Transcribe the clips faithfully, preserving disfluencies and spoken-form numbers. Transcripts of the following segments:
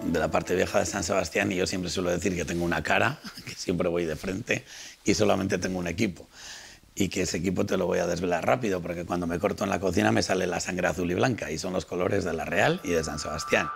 de la parte vieja de San Sebastián y yo siempre suelo decir que tengo una cara, que siempre voy de frente y solamente tengo un equipo. Y que ese equipo te lo voy a desvelar rápido porque cuando me corto en la cocina me sale la sangre azul y blanca y son los colores de la Real y de San Sebastián.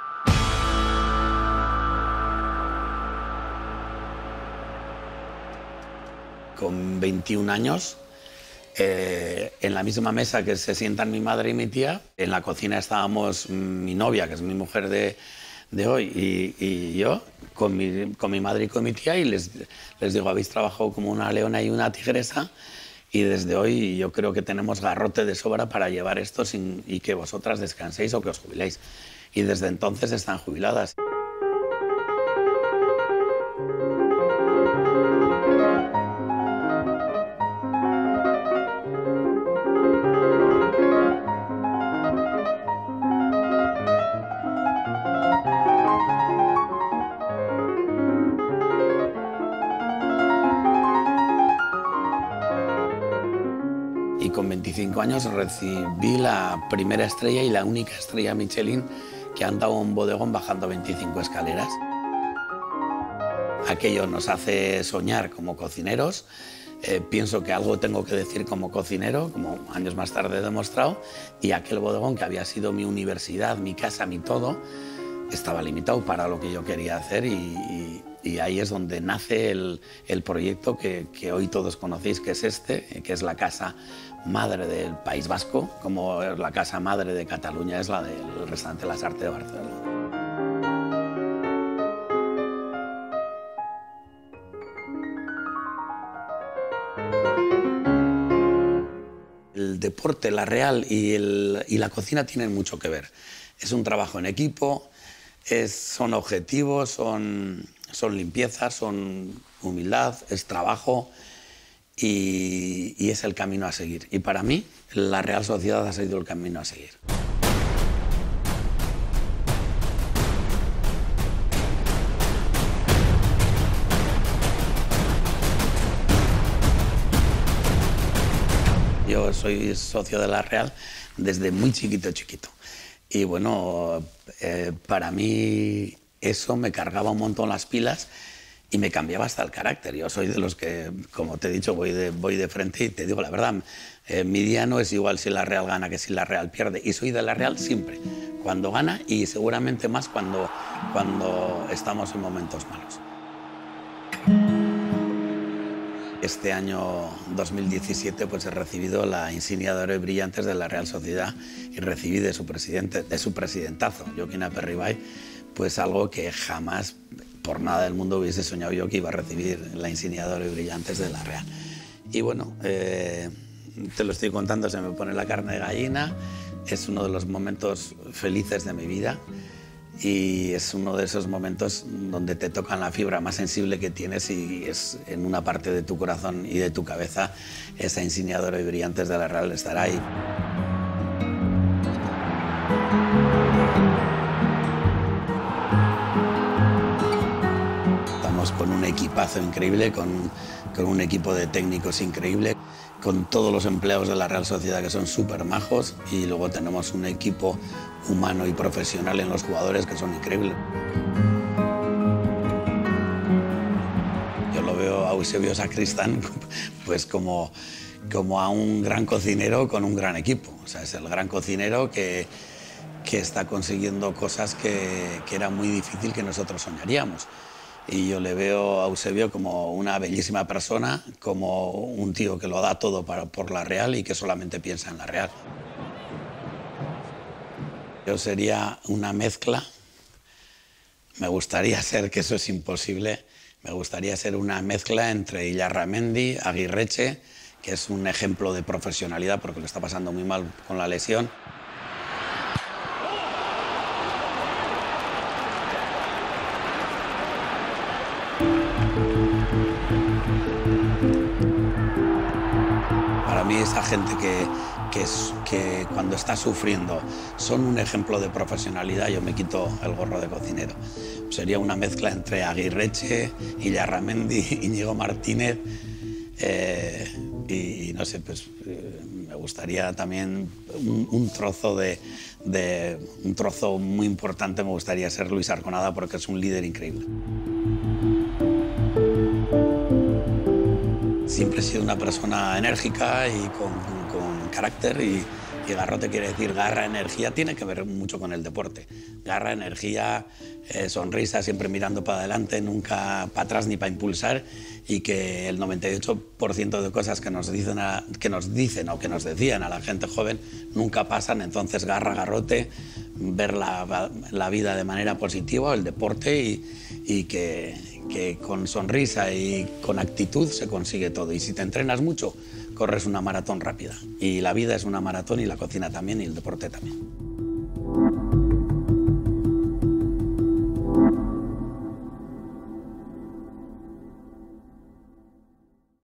Con veintiún años, eh, en la misma mesa que se sientan mi madre y mi tía, en la cocina estábamos mi novia, que es mi mujer de, de hoy, y, y yo, con mi, con mi madre y con mi tía, y les, les digo, habéis trabajado como una leona y una tigresa, y desde hoy yo creo que tenemos garrote de sobra para llevar esto sin, y que vosotras descanséis o que os jubiléis. Y desde entonces están jubiladas. Y con veinticinco años recibí la primera estrella y la única estrella Michelin que han dado a un bodegón bajando veinticinco escaleras. Aquello nos hace soñar como cocineros. Eh, pienso que algo tengo que decir como cocinero, como años más tarde he demostrado, y aquel bodegón que había sido mi universidad, mi casa, mi todo, estaba limitado para lo que yo quería hacer y, y, y ahí es donde nace el, el proyecto que, que hoy todos conocéis, que es este, que es la casa madre del País Vasco, como la casa madre de Cataluña es la del restaurante Las Artes de Barcelona. El deporte, la Real y, el, y la cocina tienen mucho que ver. Es un trabajo en equipo, es, son objetivos, son, son limpieza, son humildad, es trabajo y, y es el camino a seguir. Y para mí, la Real Sociedad ha sido el camino a seguir. Yo soy socio de la Real desde muy chiquito, chiquito. Y bueno, eh, para mí eso me cargaba un montón las pilas y me cambiaba hasta el carácter. Yo soy de los que, como te he dicho, voy de, voy de frente y te digo la verdad, eh, mi día no es igual si la Real gana que si la Real pierde. Y soy de la Real siempre, cuando gana y seguramente más cuando, cuando estamos en momentos malos. Este año dos mil diecisiete pues, he recibido la insignia de Oro y Brillantes de la Real Sociedad y recibí de su, presidente, de su presidentazo, Joaquín Aperribay, pues algo que jamás, por nada del mundo, hubiese soñado yo que iba a recibir la insignia de Oro y Brillantes de la Real. Y bueno, eh, te lo estoy contando, se me pone la carne de gallina, es uno de los momentos felices de mi vida. Y es uno de esos momentos donde te tocan la fibra más sensible que tienes y es en una parte de tu corazón y de tu cabeza esa insignia de Oro y Brillantes de la Real estará ahí. Estamos con un equipazo increíble, con, con un equipo de técnicos increíble, con todos los empleados de la Real Sociedad que son súper majos y luego tenemos un equipo humano y profesional en los jugadores que son increíbles. Yo lo veo a Eusebio Sacristán pues como, como a un gran cocinero con un gran equipo. O sea, es el gran cocinero que, que está consiguiendo cosas que, que era muy difícil que nosotros soñaríamos. Y yo le veo a Eusebio como una bellísima persona, como un tío que lo da todo para, por la Real y que solamente piensa en la Real. Yo sería una mezcla, me gustaría ser, que eso es imposible, me gustaría ser una mezcla entre Illarramendi, Aguirreche, que es un ejemplo de profesionalidad porque lo está pasando muy mal con la lesión. Para mí esa gente que, que, es, que cuando está sufriendo son un ejemplo de profesionalidad, yo me quito el gorro de cocinero. Sería una mezcla entre Aguirreche, Illarramendi, Íñigo Martínez, eh, y, y no sé, pues eh, me gustaría también un, un trozo de, de un trozo muy importante, me gustaría ser Luis Arconada, porque es un líder increíble. Siempre he sido una persona enérgica y con, con carácter, y, y garrote quiere decir garra, energía, tiene que ver mucho con el deporte. Garra, energía, eh, sonrisa, siempre mirando para adelante, nunca para atrás ni para impulsar, y que el noventa y ocho por ciento de cosas que nos, dicen a, que nos dicen o que nos decían a la gente joven nunca pasan. Entonces garra, garrote, ver la, la vida de manera positiva, el deporte, y, y que, que con sonrisa y con actitud se consigue todo. Y si te entrenas mucho, corres una maratón rápida. Y la vida es una maratón, y la cocina también, y el deporte también.